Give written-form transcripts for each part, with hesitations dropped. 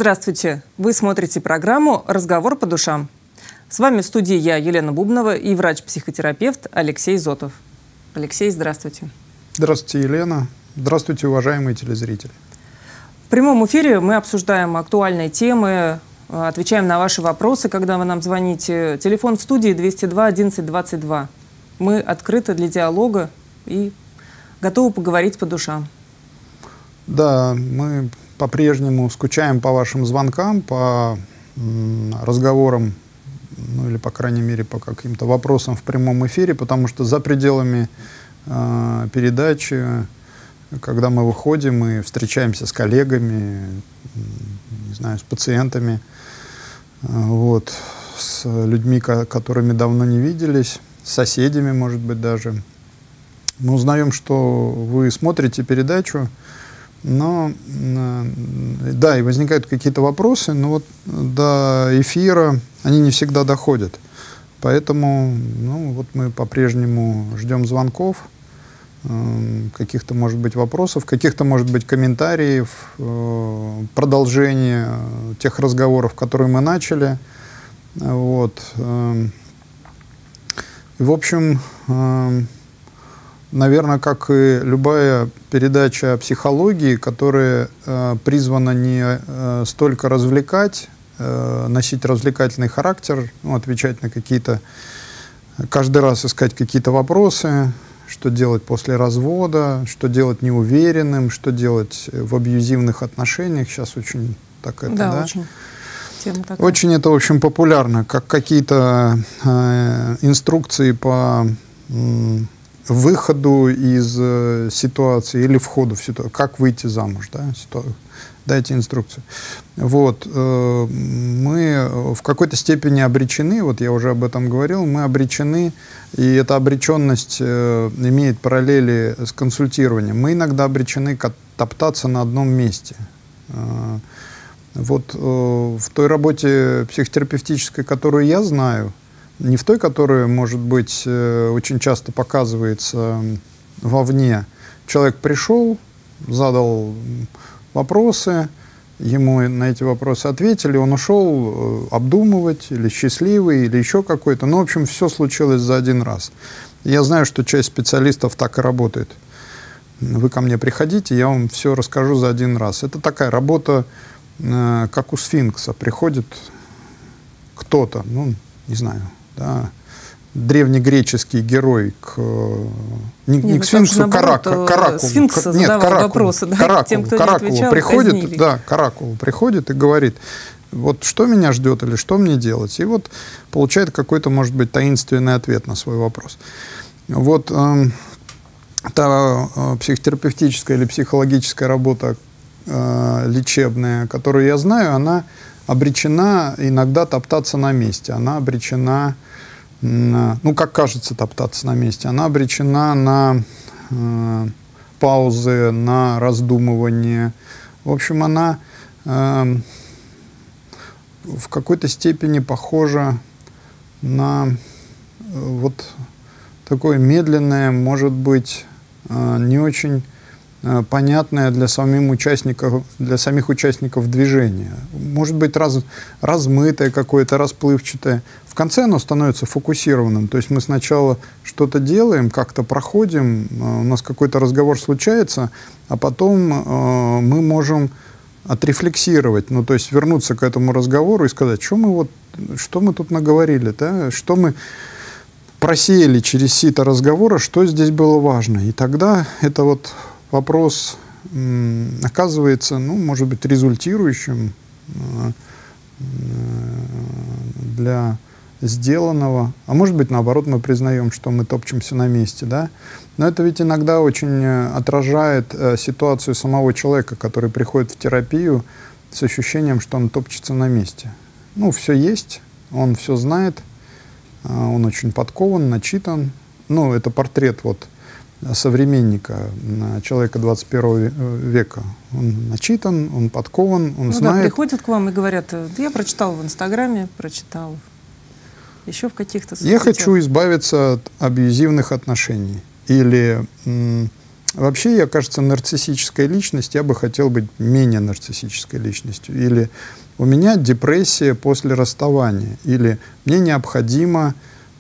Здравствуйте! Вы смотрите программу «Разговор по душам». С вами в студии я, Елена Бубнова, и врач-психотерапевт Алексей Зотов. Алексей, здравствуйте. Здравствуйте, Елена. Здравствуйте, уважаемые телезрители. В прямом эфире мы обсуждаем актуальные темы, отвечаем на ваши вопросы, когда вы нам звоните. Телефон в студии 202 11 22. Мы открыты для диалога и готовы поговорить по душам. Да, мы по-прежнему скучаем по вашим звонкам, по разговорам, ну или, по крайней мере, по каким-то вопросам в прямом эфире, потому что за пределами передачи, когда мы выходим, мы встречаемся с коллегами, не знаю, с пациентами, вот, с людьми, которыми давно не виделись, с соседями, может быть, даже. Мы узнаем, что вы смотрите передачу, но, да, и возникают какие-то вопросы, но вот до эфира они не всегда доходят. Поэтому, ну, вот мы по-прежнему ждем звонков, каких-то, может быть, вопросов, каких-то, может быть, комментариев, продолжение тех разговоров, которые мы начали. Вот. И, в общем, наверное, как и любая передача о психологии, которая призвана не столько развлекать, носить развлекательный характер, ну, отвечать на какие-то, каждый раз искать какие-то вопросы, что делать после развода, что делать неуверенным, что делать в абьюзивных отношениях. Сейчас очень так это, да? Очень. Тема такая. Очень это, в общем, популярно, как какие-то инструкции по выходу из ситуации или входу в ситуацию, как выйти замуж, да, дайте инструкцию. Вот, мы в какой-то степени обречены, вот я уже об этом говорил, мы обречены, и эта обреченность имеет параллели с консультированием. Мы иногда обречены топтаться на одном месте. Вот в той работе психотерапевтической, которую я знаю, не в той, которая, может быть, очень часто показывается вовне. Человек пришел, задал вопросы, ему на эти вопросы ответили, он ушел обдумывать, или счастливый, или еще какой-то. Ну, в общем, все случилось за один раз. Я знаю, что часть специалистов так и работает. Вы ко мне приходите, я вам все расскажу за один раз. Это такая работа, как у сфинкса. Приходит кто-то, ну, не знаю, да, древнегреческий герой не к сфинксу, к Каракулу. Сфинкс задавал вопросы, да, тем, кто не отвечал, приходит, казнили. да, Каракул приходит и говорит, вот что меня ждет или что мне делать, и вот получает какой-то, может быть, таинственный ответ на свой вопрос. Вот та психотерапевтическая или психологическая работа лечебная, которую я знаю, она обречена иногда топтаться на месте. Она обречена, ну, как кажется, топтаться на месте. Она обречена на паузы, на раздумывание. В общем, она в какой-то степени похожа на вот такое медленное, может быть, не очень понятное для самих участников движения. Может быть, размытое какое-то, расплывчатое. В конце оно становится фокусированным. То есть мы сначала что-то делаем, как-то проходим, у нас какой-то разговор случается, а потом мы можем отрефлексировать, ну, то есть вернуться к этому разговору и сказать, что мы тут наговорили, да? Что мы просеяли через сито разговора, что здесь было важно. И тогда это вот вопрос оказывается, ну, может быть, результирующим для сделанного, а может быть, наоборот, мы признаем, что мы топчемся на месте, да? Но это ведь иногда очень отражает ситуацию самого человека, который приходит в терапию с ощущением, что он топчется на месте. Ну, все есть, он все знает, он очень подкован, начитан. Ну, это портрет вот современника, человека 21 века. Он начитан, он подкован, он знает. Да, приходят к вам и говорят, я прочитал в Инстаграме, прочитал еще в каких-то соцсетях. Я хочу избавиться от абьюзивных отношений. Или Вообще, я, кажется, нарциссическая личность, я бы хотел быть менее нарциссической личностью. Или у меня депрессия после расставания, или мне необходимо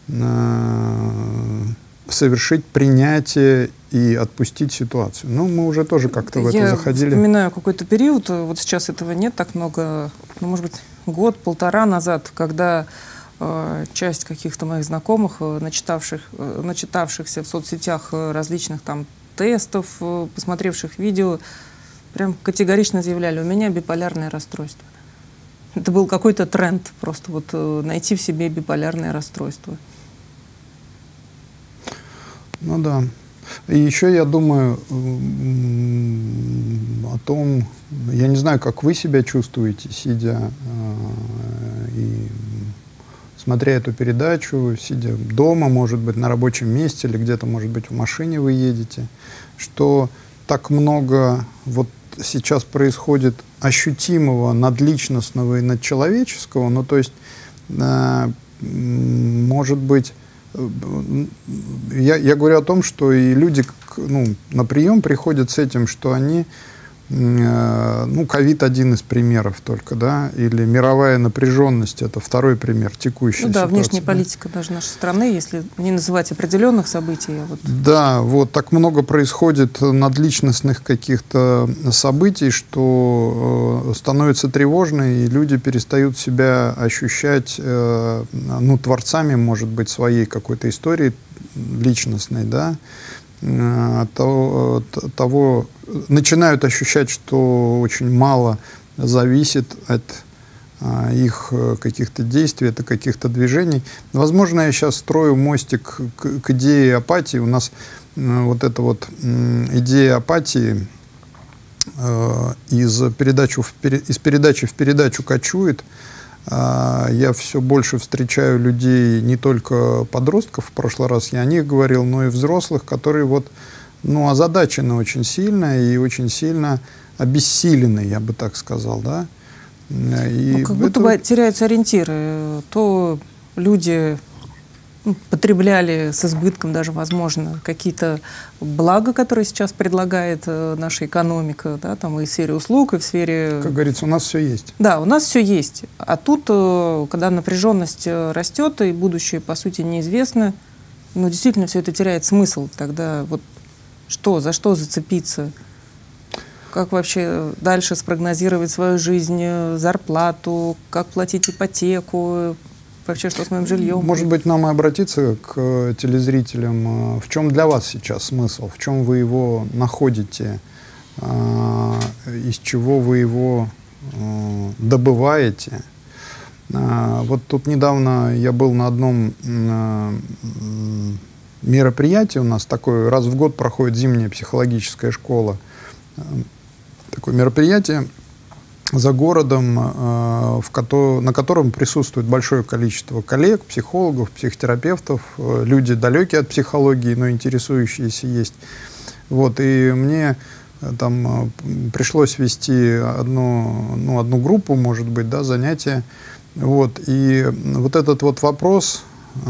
совершить принятие и отпустить ситуацию. Ну, мы уже тоже как-то в это заходили. Я вспоминаю какой-то период, вот сейчас этого нет так много, ну, может быть, год-полтора назад, когда часть каких-то моих знакомых, начитавшихся в соцсетях различных там тестов, посмотревших видео, прям категорично заявляли: у меня биполярное расстройство. Это был какой-то тренд, просто вот найти в себе биполярное расстройство. Ну да. И еще я думаю о том, я не знаю, как вы себя чувствуете, сидя и смотря эту передачу, сидя дома, может быть, на рабочем месте или где-то, может быть, в машине вы едете, что так много вот сейчас происходит ощутимого надличностного и надчеловеческого, ну, то есть, может быть, я говорю о том, что и люди, ну, на прием приходят с этим, что они, ну, ковид один из примеров только, да, или мировая напряженность, это второй пример текущей ситуации. Ну да, внешняя политика даже нашей страны, если не называть определенных событий. Вот. Да, вот так много происходит надличностных каких-то событий, что становится тревожно, и люди перестают себя ощущать, ну, творцами, может быть, своей какой-то истории личностной, да, того начинают ощущать, что очень мало зависит от их каких-то действий, от каких-то движений. Возможно, я сейчас строю мостик к идее апатии. У нас вот эта вот идея апатии из передачи в передачу кочует. Я все больше встречаю людей, не только подростков, в прошлый раз я о них говорил, но и взрослых, которые вот, ну, озадачены очень сильно и очень сильно обессилены, я бы так сказал, да. И ну, как будто бы теряются ориентиры. То люди потребляли с избытком даже, возможно, какие-то блага, которые сейчас предлагает наша экономика, да, там и в сфере услуг, и в сфере... Как говорится, у нас все есть. Да, у нас все есть. А тут, когда напряженность растет, и будущее, по сути, неизвестно, ну, действительно, все это теряет смысл. Тогда вот что, за что зацепиться? Как вообще дальше спрогнозировать свою жизнь, зарплату, как платить ипотеку, вообще что с моим жильем? Может быть, нам и обратиться к телезрителям. В чем для вас сейчас смысл? В чем вы его находите? Из чего вы его добываете? Вот тут недавно я был на одном мероприятии, у нас такое, раз в год проходит зимняя психологическая школа. Такое мероприятие за городом, на котором присутствует большое количество коллег, психологов, психотерапевтов, люди далекие от психологии, но интересующиеся есть. Вот, и мне там пришлось вести одну группу, может быть, да, занятия. Вот, и вот этот вот вопрос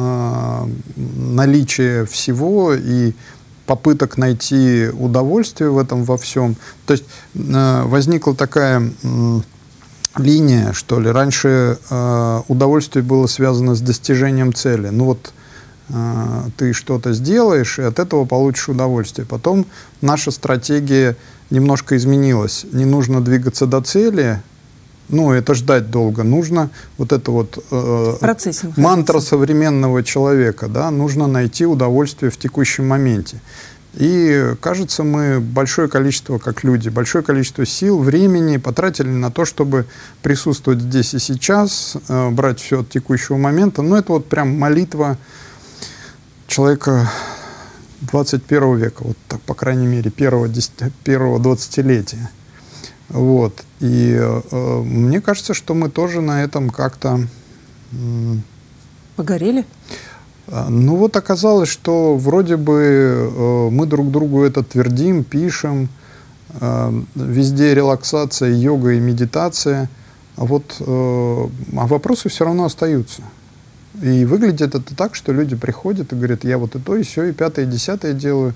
наличия всего и попыток найти удовольствие в этом во всем. То есть возникла такая линия, что ли. Раньше удовольствие было связано с достижением цели. Ну вот ты что-то сделаешь, и от этого получишь удовольствие. Потом наша стратегия немножко изменилась. Не нужно двигаться до цели, ну, это ждать долго. Нужно вот это вот мантра современного человека, да, нужно найти удовольствие в текущем моменте. И, кажется, мы большое количество, как люди, большое количество сил, времени потратили на то, чтобы присутствовать здесь и сейчас, брать все от текущего момента. Но это вот прям молитва человека 21 века, вот так, по крайней мере, первого 20-летия. Вот. И мне кажется, что мы тоже на этом как-то... Погорели? Ну вот оказалось, что вроде бы мы друг другу это твердим, пишем, везде релаксация, йога и медитация, а вопросы все равно остаются. И выглядит это так, что люди приходят и говорят: я вот и то, и сё, и пятое, и десятое делаю,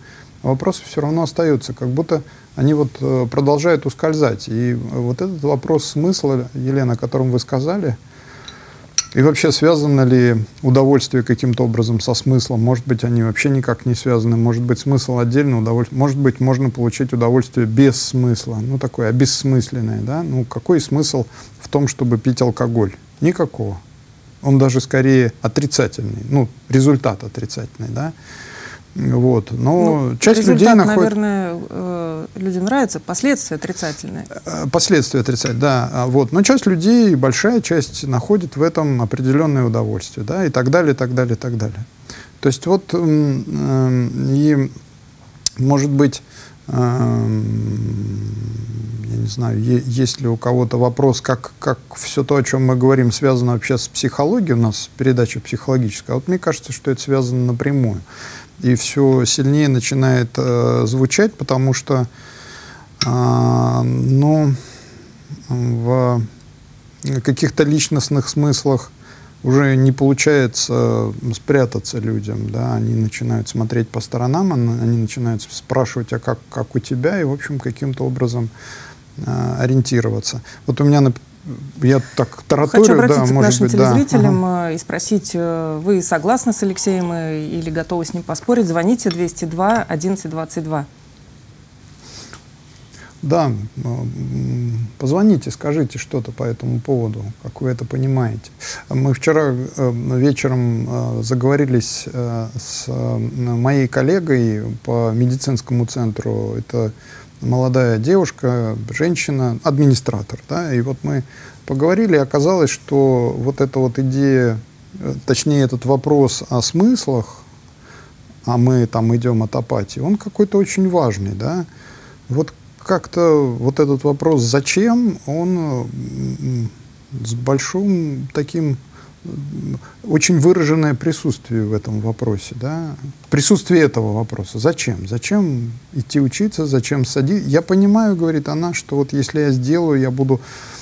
а вопросы все равно остаются, как будто они вот продолжают ускользать. И вот этот вопрос смысла, Елена, о котором вы сказали, и вообще связано ли удовольствие каким-то образом со смыслом? Может быть, они вообще никак не связаны, может быть, смысл отдельно, удовольствие. Может быть, можно получить удовольствие без смысла, ну, такое обессмысленное, да? Ну, какой смысл в том, чтобы пить алкоголь? Никакого. Он даже скорее отрицательный, ну, результат отрицательный, да? Вот. Но ну, часть людей находит... наверное, людям нравится, последствия отрицательные. Последствия отрицательные, да. Вот. Но часть людей, большая часть, находит в этом определенное удовольствие, да, и так далее, и так далее, и так далее. То есть вот, и, может быть, я не знаю, есть ли у кого-то вопрос, как все то, о чем мы говорим, связано вообще с психологией, у нас передача психологическая, а вот мне кажется, что это связано напрямую. И все сильнее начинает звучать, потому что ну, в каких-то личностных смыслах уже не получается спрятаться людям, да, они начинают смотреть по сторонам, они начинают спрашивать, а как у тебя, и, в общем, каким-то образом ориентироваться. Вот у меня, я так тараторю, хочу обратиться да, к может нашим быть, телезрителям да. и спросить, вы согласны с Алексеем или готовы с ним поспорить? Звоните 202 11 22. Да, позвоните, скажите что-то по этому поводу, как вы это понимаете. Мы вчера вечером заговорились с моей коллегой по медицинскому центру. Это молодая девушка, женщина, администратор, да, и вот мы поговорили, и оказалось, что вот эта вот идея, точнее этот вопрос о смыслах, а мы там идем от апатии, он какой-то очень важный, да, вот как-то вот этот вопрос «зачем?», он с большим таким, очень выраженное присутствие в этом вопросе, да? Присутствие этого вопроса. Зачем? Зачем идти учиться? Зачем садиться? Я понимаю, говорит она, что вот если я сделаю, я буду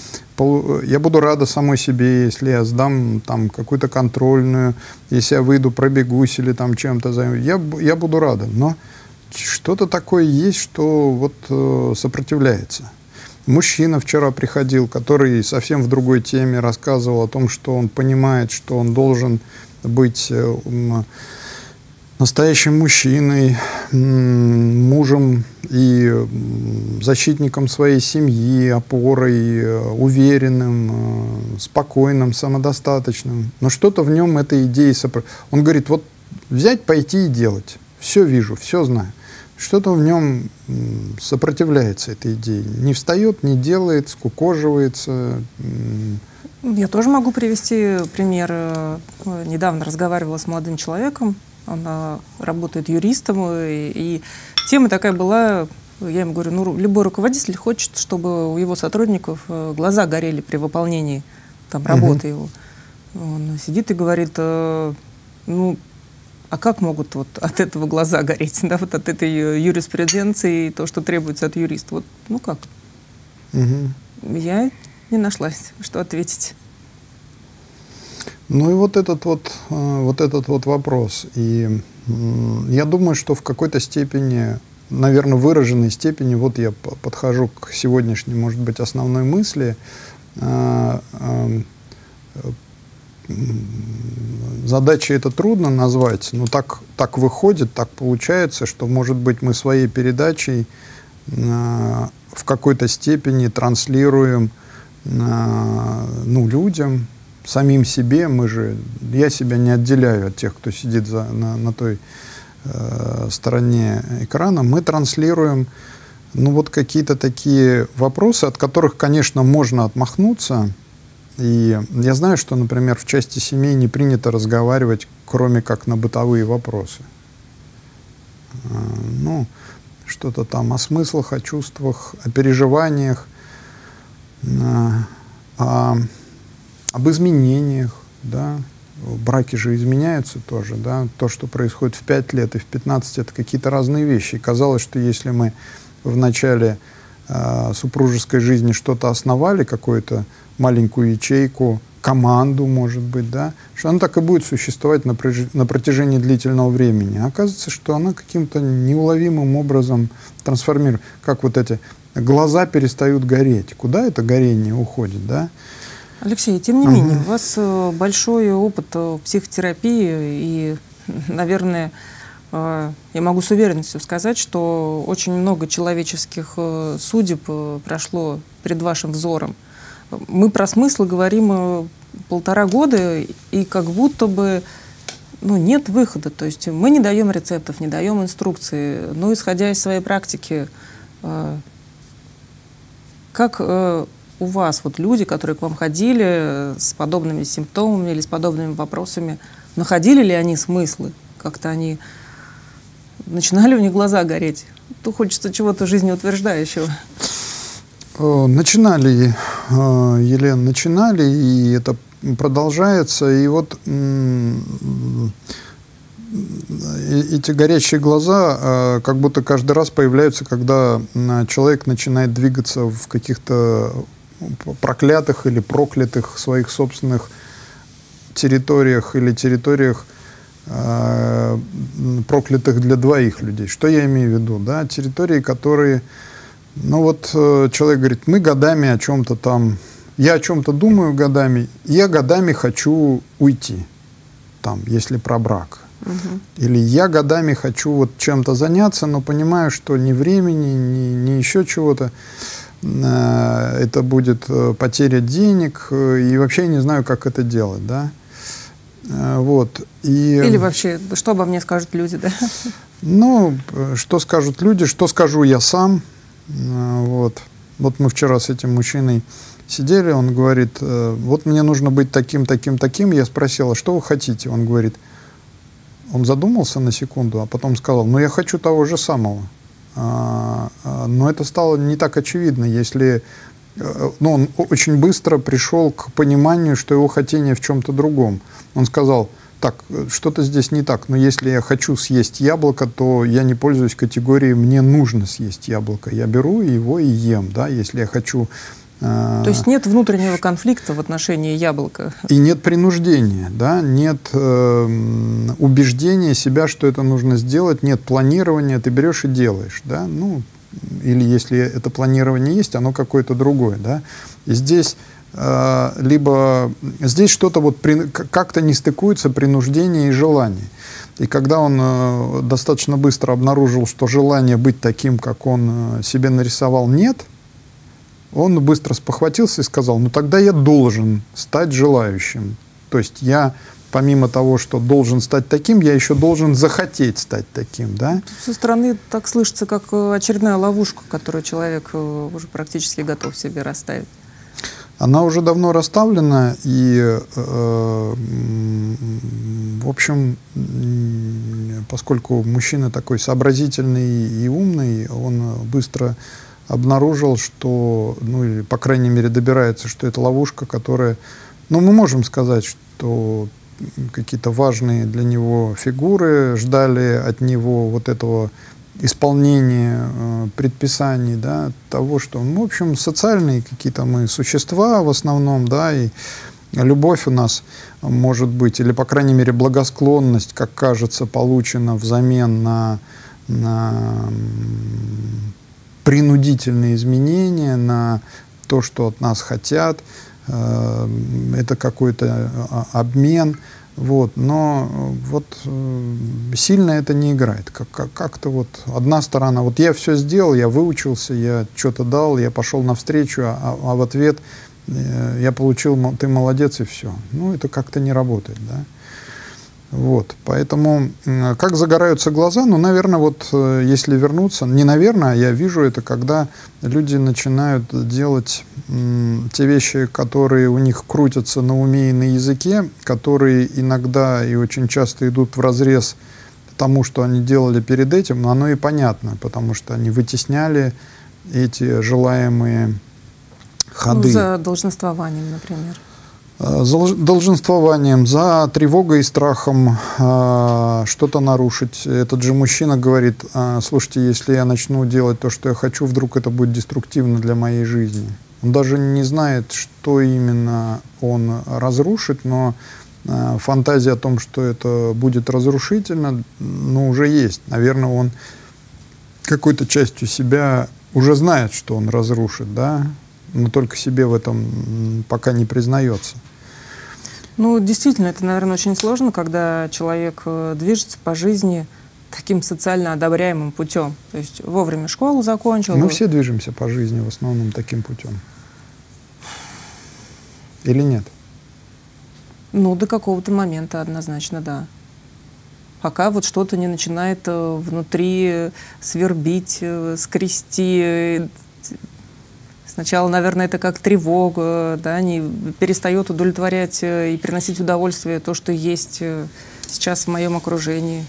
рада самой себе, если я сдам там какую-то контрольную, если я выйду, пробегусь или там чем-то займусь, я буду рада. Но что-то такое есть, что вот сопротивляется. Мужчина вчера приходил, который совсем в другой теме рассказывал о том, что он понимает, что он должен быть настоящим мужчиной, мужем и защитником своей семьи, опорой, уверенным, спокойным, самодостаточным. Но что-то в нем этой идеи Он говорит, вот взять, пойти и делать. Все вижу, все знаю. Что-то в нем сопротивляется этой идее. Не встает, не делает, скукоживается. Я тоже могу привести пример. Недавно разговаривала с молодым человеком. Он работает юристом. И тема такая была, я ему говорю, ну, любой руководитель хочет, чтобы у его сотрудников глаза горели при выполнении там, работы его. Он сидит и говорит, ну, а как могут вот от этого глаза гореть, да, вот от этой юриспруденции, то, что требуется от юриста? Вот, ну как? Я не нашлась, что ответить. Ну и вот этот вот вопрос. И я думаю, что в какой-то степени, наверное, выраженной степени, вот я подхожу к сегодняшней, может быть, основной мысли. Задачи это трудно назвать, но так выходит, так получается, что, может быть, мы своей передачей в какой-то степени транслируем ну, людям, самим себе. Я себя не отделяю от тех, кто сидит на той стороне экрана. Мы транслируем ну, вот какие-то такие вопросы, от которых, конечно, можно отмахнуться. И я знаю, что, например, в части семей не принято разговаривать, кроме как на бытовые вопросы. Ну, что-то там о смыслах, о чувствах, о переживаниях, об изменениях, да. Браки же изменяются тоже, да. То, что происходит в 5 лет и в 15, это какие-то разные вещи. И казалось, что если мы в начале супружеской жизни что-то основали, какую-то маленькую ячейку, команду, может быть, да, что она так и будет существовать на протяжении длительного времени. А оказывается, что она каким-то неуловимым образом трансформируется. Как вот эти глаза перестают гореть. Куда это горение уходит, да? Алексей, тем не менее, у вас большой опыт психотерапии, и, наверное, я могу с уверенностью сказать, что очень много человеческих судеб прошло перед вашим взором. Мы про смыслы говорим 1,5 года, и как будто бы нет выхода. То есть мы не даем рецептов, не даем инструкции. Но исходя из своей практики, как у вас люди, которые к вам ходили с подобными симптомами или с подобными вопросами, находили ли они смыслы? Как-то они начинали у них глаза гореть? То хочется чего-то жизнеутверждающего. Начинали, Елена, начинали, и это продолжается. И вот эти горящие глаза как будто каждый раз появляются, когда человек начинает двигаться в каких-то проклятых или проклятых своих собственных территориях или территориях, проклятых для двоих людей. Что я имею в виду? Да? Территории, которые... человек говорит, мы годами о чем-то там... Я о чем-то думаю годами, я годами хочу уйти, там, если про брак. Или я годами хочу чем-то заняться, но понимаю, что ни времени, ни еще чего-то. Это будет потеря денег, и вообще я не знаю, как это делать, да. Или вообще, что обо мне скажут люди, да? Что скажут люди, что скажу я сам. Вот мы вчера с этим мужчиной сидели, он говорит, мне нужно быть таким, таким, таким. Я спросила, что вы хотите? Он говорит, он задумался на секунду, а потом сказал, я хочу того же самого. Но это стало не так очевидно, если... он очень быстро пришел к пониманию, что его хотение в чем-то другом. Он сказал, так, что-то здесь не так, но если я хочу съесть яблоко, то я не пользуюсь категорией «мне нужно съесть яблоко». Я беру его и ем, да, если я хочу... То есть нет внутреннего конфликта в отношении яблока? И нет принуждения, да, нет убеждения себя, что это нужно сделать, нет планирования, ты берешь и делаешь, да, или если это планирование есть, оно какое-то другое, да. И здесь здесь что-то как-то не стыкуется принуждение и желание. И когда он достаточно быстро обнаружил, что желание быть таким, как он себе нарисовал, нет, он быстро спохватился и сказал, тогда я должен стать желающим. То есть я, помимо того, что должен стать таким, я еще должен захотеть стать таким, да? Со стороны так слышится, как очередная ловушка, которую человек уже практически готов себе расставить. Она уже давно расставлена, и, в общем, поскольку мужчина такой сообразительный и умный, он быстро обнаружил, что, или, по крайней мере, добирается, что это ловушка, которая... мы можем сказать, что какие-то важные для него фигуры ждали от него этого исполнения предписаний, да, того, что, в общем, социальные какие-то мы существа в основном, да, и любовь у нас может быть, или, по крайней мере, благосклонность, как кажется, получена взамен на принудительные изменения, на то, что от нас хотят, это какой-то обмен, но сильно это не играет. Как-то одна сторона, я все сделал, я выучился, я что-то дал, я пошел навстречу, а в ответ я получил, ты молодец, и все. Это как-то не работает, да. Поэтому как загораются глаза, наверное, если вернуться, не наверное, а я вижу это, когда люди начинают делать те вещи, которые у них крутятся на уме и на языке, которые иногда и очень часто идут вразрез тому, что они делали перед этим, но оно и понятно, потому что они вытесняли эти желаемые ходы. За долженствованием, например. За долженствованием, за тревогой и страхом что-то нарушить. Этот же мужчина говорит, слушайте, если я начну делать то, что я хочу, вдруг это будет деструктивно для моей жизни. Он даже не знает, что именно он разрушит, но фантазия о том, что это будет разрушительно, ну, уже есть. Наверное, он какой-то частью себя уже знает, что он разрушит, да, но только себе в этом пока не признается. Ну, действительно, это, наверное, очень сложно, когда человек движется по жизни таким социально одобряемым путем. То есть вовремя школу закончил. Мы все движемся по жизни в основном таким путем. Или нет? Ну, до какого-то момента однозначно, да. Пока вот что-то не начинает внутри свербить, скрести. Сначала, наверное, это как тревога, да, не перестает удовлетворять и приносить удовольствие то, что есть сейчас в моем окружении.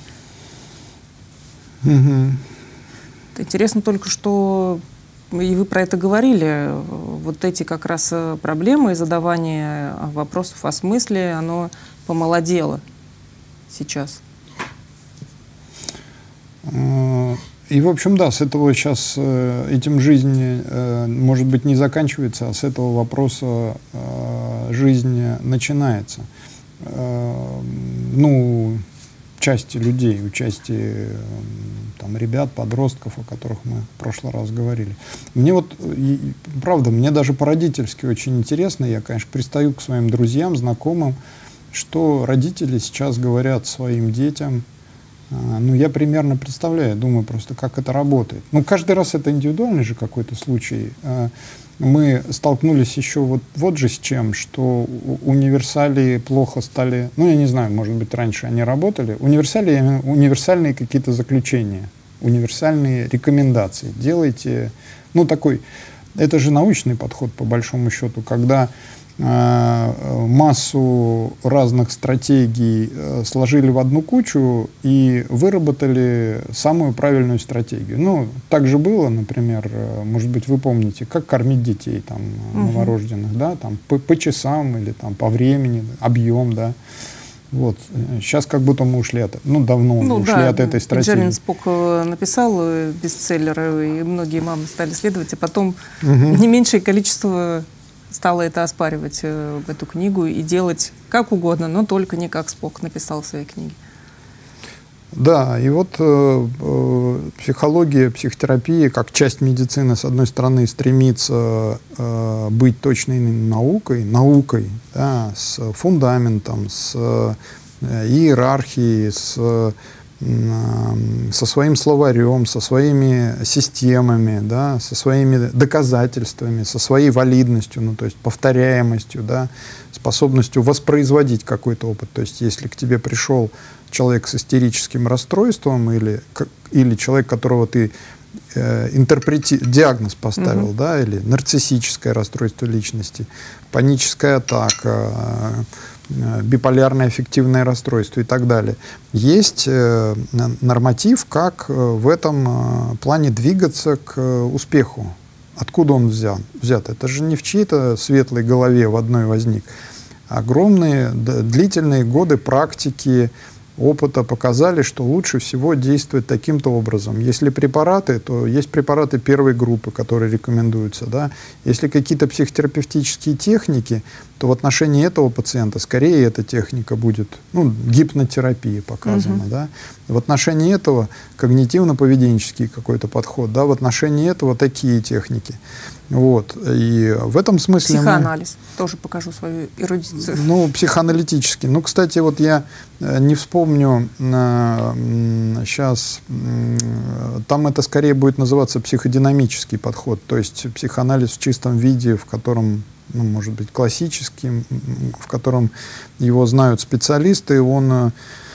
Угу. Интересно только, что, и вы про это говорили, вот эти как раз проблемы и задавание вопросов о смысле, оно помолодело сейчас. И, в общем, да, с этого сейчас, этим жизнь, может быть, не заканчивается, а с этого вопроса жизнь начинается. Ну, части людей, у части там, ребят, подростков, о которых мы в прошлый раз говорили. Мне вот, правда, мне даже по-родительски очень интересно, я, конечно, пристаю к своим друзьям, знакомым, что родители сейчас говорят своим детям. Ну, я примерно представляю, думаю просто, как это работает. Ну, каждый раз это индивидуальный же какой-то случай. Мы столкнулись еще вот же с чем, что универсалии плохо стали, ну, я не знаю, может быть, раньше они работали. Универсалии, универсальные какие-то заключения, универсальные рекомендации. Делайте, ну, такой, это же научный подход, по большому счету, когда массу разных стратегий сложили в одну кучу и выработали самую правильную стратегию. Ну, так же было, например, может быть, вы помните, как кормить детей там, новорожденных, да, там, по часам или там, по времени, объем, да. Вот. Сейчас как будто мы ушли от, ну, давно ушли от этой стратегии. Бенджамин Спок написал бестселлер, и многие мамы стали следовать, а потом не меньшее количество стала это оспаривать, эту книгу, и делать как угодно, но только не как Спок написал в своей книге. Да, и вот психология, психотерапия, как часть медицины, с одной стороны, стремится быть точной наукой, да, с фундаментом, с иерархией, со своим словарем, со своими системами, да, со своими доказательствами, со своей валидностью, ну, то есть повторяемостью, да, способностью воспроизводить какой-то опыт. То есть если к тебе пришел человек с истерическим расстройством или человек, которого ты диагноз поставил, да, или нарциссическое расстройство личности, паническая атака, биполярное аффективное расстройство и так далее. Есть норматив, как в этом плане двигаться к успеху. Откуда он взят? Это же не в чьей-то светлой голове в одной возник. Огромные, длительные годы практики, опыта показали, что лучше всего действовать таким-то образом. Если препараты, то есть препараты первой группы, которые рекомендуются. Да? Если какие-то психотерапевтические техники, то в отношении этого пациента скорее эта техника будет, ну, гипнотерапия показана. Да? В отношении этого когнитивно-поведенческий какой-то подход, да? В отношении этого такие техники. Вот. И в этом смысле... Психоанализ. Тоже покажу свою эрудицию. Ну, психоаналитический. Ну, кстати, вот я не вспомню сейчас, там это скорее будет называться психодинамический подход, то есть психоанализ в чистом виде, в котором, ну, может быть, классический, в котором его знают специалисты, он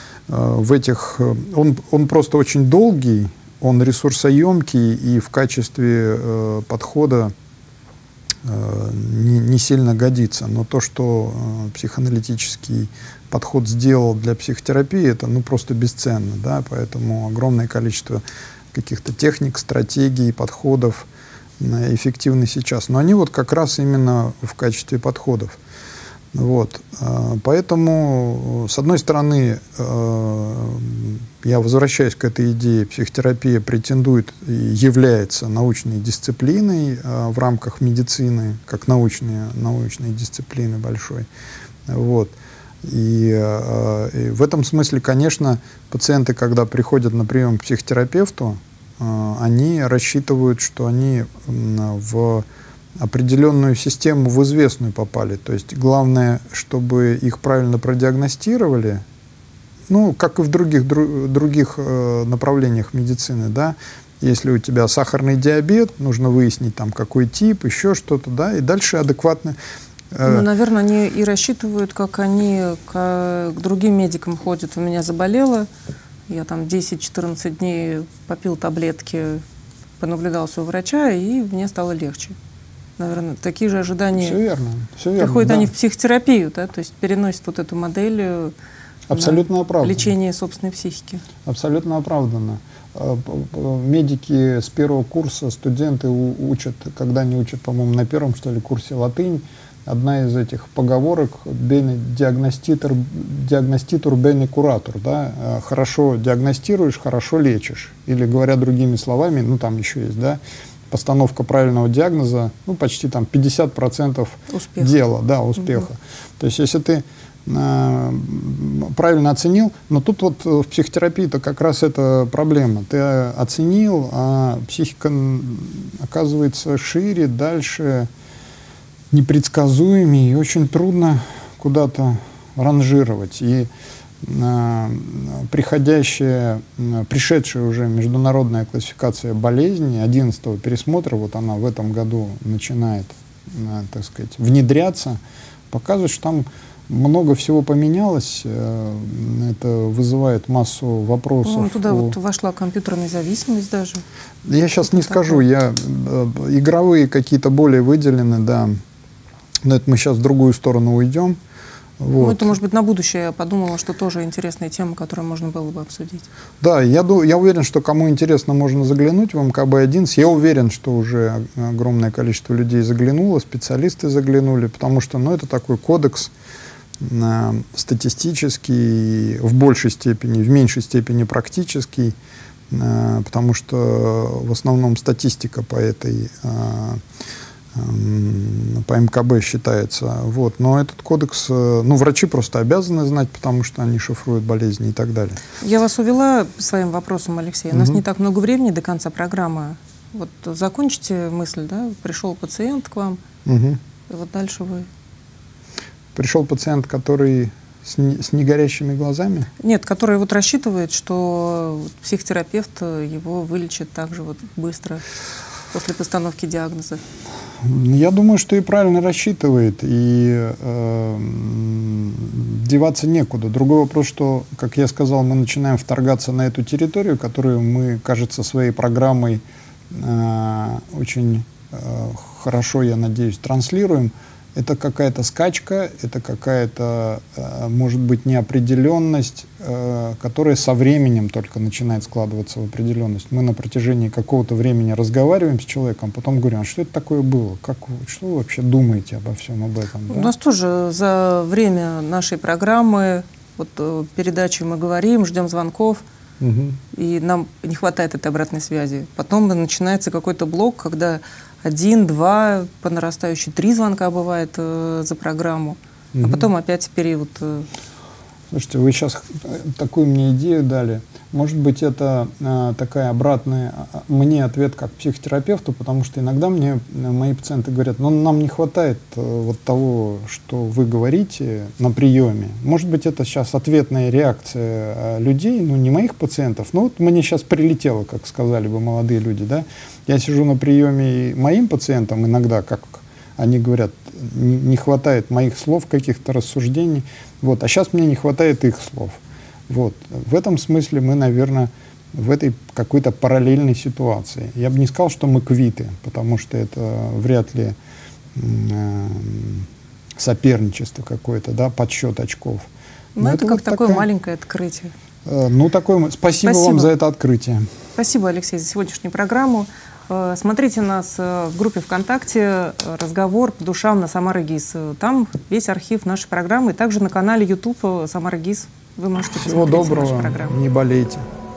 просто очень долгий, он ресурсоемкий и в качестве подхода не сильно годится. Но то, что психоаналитический подход сделал для психотерапии, это, ну, просто бесценно. Да? Поэтому огромное количество каких-то техник, стратегий, подходов эффективны сейчас. Но они вот как раз именно в качестве подходов. Вот. Поэтому, с одной стороны, я возвращаюсь к этой идее, психотерапия претендует и является научной дисциплиной в рамках медицины, как научной дисциплины большой. Вот. И в этом смысле, конечно, пациенты, когда приходят на прием к психотерапевту, они рассчитывают, что они в определенную систему, в известную попали. То есть главное, чтобы их правильно продиагностировали, ну, как и в других направлениях медицины, да. Если у тебя сахарный диабет, нужно выяснить, там, какой тип, еще что-то, да, и дальше адекватно. Ну, наверное, они и рассчитывают, как они к другим медикам ходят. У меня заболело, я там 10-14 дней попил таблетки, понаблюдался у врача, и мне стало легче. Наверное, такие же ожидания. Все верно, все верно. Приходят да. они в психотерапию, да, то есть переносят вот эту модель абсолютно оправданно. Лечения собственной психики. Абсолютно оправданно. Медики с первого курса, студенты учат, когда они учат, по-моему, на первом, что ли, курсе латынь, одна из этих поговорок диагноститур бене куратур, да, хорошо диагностируешь, хорошо лечишь. Или, говоря другими словами, ну там еще есть, да, постановка правильного диагноза, ну почти там 50% дела, да, успеха. То есть если ты правильно оценил, но тут вот в психотерапии-то как раз это проблема. Ты оценил, а психика оказывается шире, дальше, непредсказуемее, и очень трудно куда-то ранжировать. И пришедшая уже международная классификация болезней 11-го пересмотра, вот она в этом году начинает, так сказать, внедряться, показывает, что там много всего поменялось, это вызывает массу вопросов. Ну, туда вот вошла компьютерная зависимость даже. Я сейчас не скажу, игровые какие-то более выделены, да, но это мы сейчас в другую сторону уйдем. Вот. Ну, это, может быть, на будущее я подумала, что тоже интересная тема, которую можно было бы обсудить. Да, я уверен, что кому интересно, можно заглянуть в МКБ-11. Я уверен, что уже огромное количество людей заглянуло, специалисты заглянули, потому что, ну, это такой кодекс статистический, в большей степени, в меньшей степени практический, потому что в основном статистика по МКБ считается. Вот. Но этот кодекс, ну, врачи просто обязаны знать, потому что они шифруют болезни и так далее. Я вас увела своим вопросом, Алексей. У нас не так много времени до конца программы. Вот закончите мысль, да? Пришел пациент к вам, и вот дальше вы... Пришел пациент, который с негорящими глазами? Нет, который вот рассчитывает, что психотерапевт его вылечит так же вот быстро после постановки диагноза. Я думаю, что и правильно рассчитывает, и деваться некуда. Другой вопрос, что, как я сказал, мы начинаем вторгаться на эту территорию, которую мы, кажется, своей программой очень хорошо, я надеюсь, транслируем. Это какая-то скачка, это какая-то, может быть, неопределенность, которая со временем только начинает складываться в определенность. Мы на протяжении какого-то времени разговариваем с человеком, потом говорим, а что это такое было? Что вы вообще думаете обо всем об этом? Да? У нас тоже за время нашей программы, вот передачи мы говорим, ждем звонков, и нам не хватает этой обратной связи. Потом начинается какой-то блок, когда 1, 2, по нарастающей 3 звонка бывает за программу, а потом опять период. Слушайте, вы сейчас такую мне идею дали. Может быть, это такая обратная мне ответ как психотерапевту, потому что иногда мне мои пациенты говорят, ну, нам не хватает вот того, что вы говорите на приеме. Может быть, это сейчас ответная реакция людей, ну, не моих пациентов, но вот мне сейчас прилетело, как сказали бы молодые люди, да. Я сижу на приеме и моим пациентам иногда, как они говорят, не хватает моих слов, каких-то рассуждений, вот, а сейчас мне не хватает их слов. Вот. В этом смысле мы, наверное, в этой какой-то параллельной ситуации. Я бы не сказал, что мы квиты, потому что это вряд ли соперничество какое-то, да, подсчет очков. Но это как вот такое маленькое открытие. Спасибо вам за это открытие. Спасибо, Алексей, за сегодняшнюю программу. Смотрите нас в группе ВКонтакте «Разговор по душам» на Самара ГИС. Там весь архив нашей программы. И также на канале YouTube Самара ГИС вы можете посмотреть Всего доброго, наши программы. не болейте.